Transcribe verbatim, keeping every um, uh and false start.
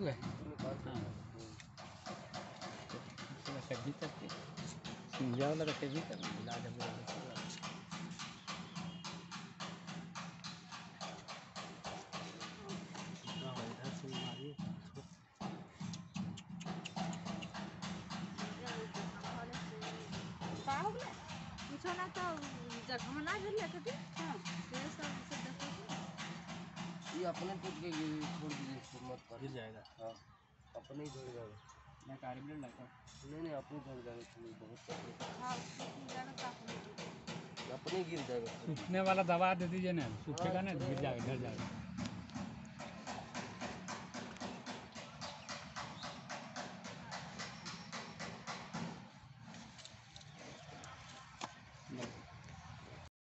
हुआ है। कभी तक सिंजा वाला रखे भी कर इलाज हम पूछो ना तो जगह ना भी लेके थी। हाँ ये सब सब देखो ये अपने टूट के छोड़ दीजिए, इसको मत कर, गिर जाएगा। हाँ अपने ही झड़ जाएगा। मैं कार्बोरेटर लगा नहीं नहीं अपने झड़ जाएगा, बहुत तकलीफ। हाँ ज़्यादा अपने गिर जाएगा। सूखने वाला दवा दे दीजिए ना, सूखेगा ना गिर जाएगा, ढल जाएगा।